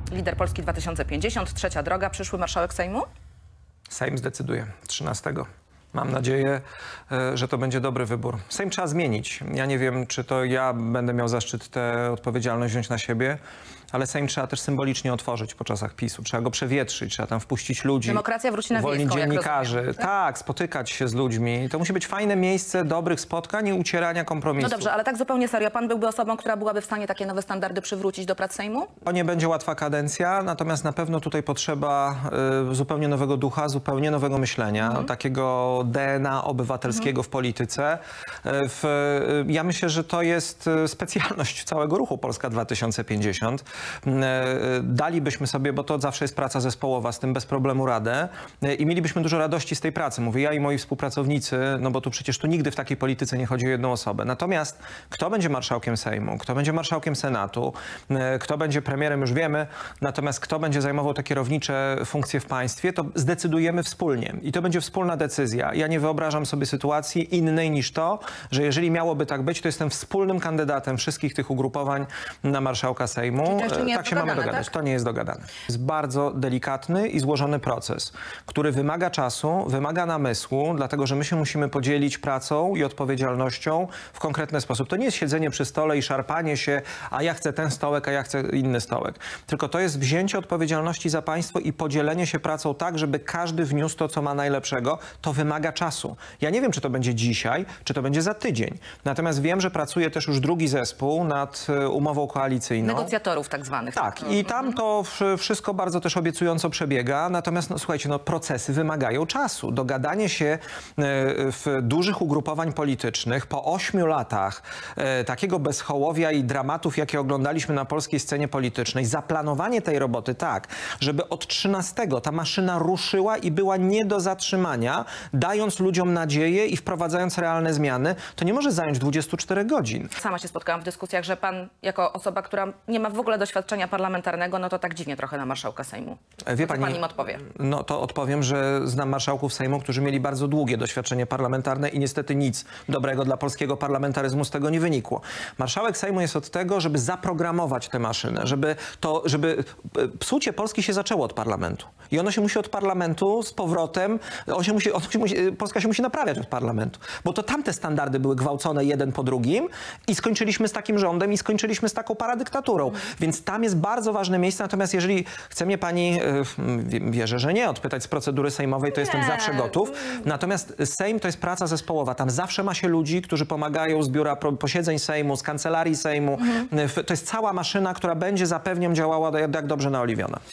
Lider Polski 2050, Trzecia Droga, przyszły marszałek Sejmu? Sejm zdecyduje 13. Mam nadzieję, że to będzie dobry wybór. Sejm trzeba zmienić. Ja nie wiem, czy to ja będę miał zaszczyt tę odpowiedzialność wziąć na siebie, ale Sejm trzeba też symbolicznie otworzyć po czasach PiS-u. Trzeba go przewietrzyć, trzeba tam wpuścić ludzi. Demokracja wróci na uwolnić wiejską, jak dziennikarzy. rozumiem, tak, spotykać się z ludźmi. To musi być fajne miejsce dobrych spotkań i ucierania kompromisów. No dobrze, ale tak zupełnie serio. Pan byłby osobą, która byłaby w stanie takie nowe standardy przywrócić do prac Sejmu? To nie będzie łatwa kadencja, natomiast na pewno tutaj potrzeba zupełnie nowego ducha, zupełnie nowego myślenia, takiego DNA obywatelskiego w polityce. Ja myślę, że to jest specjalność całego ruchu Polska 2050. Dalibyśmy sobie, bo to zawsze jest praca zespołowa, z tym bez problemu radę i mielibyśmy dużo radości z tej pracy. Mówię ja i moi współpracownicy, no bo tu przecież tu nigdy w takiej polityce nie chodzi o jedną osobę. Natomiast kto będzie marszałkiem Sejmu, kto będzie marszałkiem Senatu, kto będzie premierem, już wiemy, natomiast kto będzie zajmował te kierownicze funkcje w państwie, to zdecydujemy wspólnie i to będzie wspólna decyzja. Ja nie wyobrażam sobie sytuacji innej niż to, że jeżeli miałoby tak być, to jestem wspólnym kandydatem wszystkich tych ugrupowań na marszałka Sejmu. Tak się mamy dogadać. Tak? To nie jest dogadane. Jest bardzo delikatny i złożony proces, który wymaga czasu, wymaga namysłu, dlatego że my się musimy podzielić pracą i odpowiedzialnością w konkretny sposób. To nie jest siedzenie przy stole i szarpanie się, a ja chcę ten stołek, a ja chcę inny stołek. Tylko to jest wzięcie odpowiedzialności za państwo i podzielenie się pracą tak, żeby każdy wniósł to, co ma najlepszego. To wymaga czasu. Ja nie wiem, czy to będzie dzisiaj, czy to będzie za tydzień. Natomiast wiem, że pracuje też już drugi zespół nad umową koalicyjną. Negocjatorów tak zwanych. Tak, i tam to wszystko bardzo też obiecująco przebiega, natomiast no, słuchajcie, no, procesy wymagają czasu. Dogadanie się w dużych ugrupowań politycznych po 8 latach takiego bezhołowia i dramatów, jakie oglądaliśmy na polskiej scenie politycznej, zaplanowanie tej roboty tak, żeby od 13 ta maszyna ruszyła i była nie do zatrzymania, dając ludziom nadzieję i wprowadzając realne zmiany, to nie może zająć 24 godzin. Sama się spotkałam w dyskusjach, że pan jako osoba, która nie ma w ogóle doświadczenia parlamentarnego, no to tak dziwnie trochę na marszałka Sejmu. Wie pani, co pan im odpowie? No to odpowiem, że znam marszałków Sejmu, którzy mieli bardzo długie doświadczenie parlamentarne i niestety nic dobrego dla polskiego parlamentaryzmu z tego nie wynikło. Marszałek Sejmu jest od tego, żeby zaprogramować tę maszynę, żeby psucie Polski się zaczęło od parlamentu. I ono się musi od parlamentu z powrotem, Polska się musi naprawiać od parlamentu. Bo to tamte standardy były gwałcone jeden po drugim i skończyliśmy z takim rządem i skończyliśmy z taką paradyktaturą. Więc tam jest bardzo ważne miejsce. Natomiast jeżeli chce mnie pani, wierzę, że nie, odpytać z procedury sejmowej, to jestem zawsze gotów. Natomiast Sejm to jest praca zespołowa. Tam zawsze ma się ludzi, którzy pomagają z biura posiedzeń Sejmu, z kancelarii Sejmu. To jest cała maszyna, która będzie, zapewniam, działała jak dobrze naoliwiona.